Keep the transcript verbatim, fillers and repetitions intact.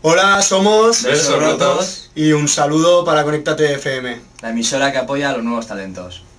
Hola, somos Versos Rotos y un saludo para Conéctate F M, la emisora que apoya a los nuevos talentos.